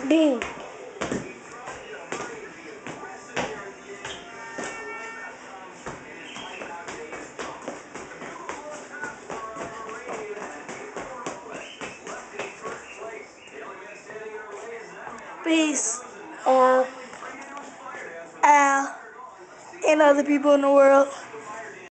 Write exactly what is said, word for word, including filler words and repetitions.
Damn. Peace. Al. Al. And other people in the world.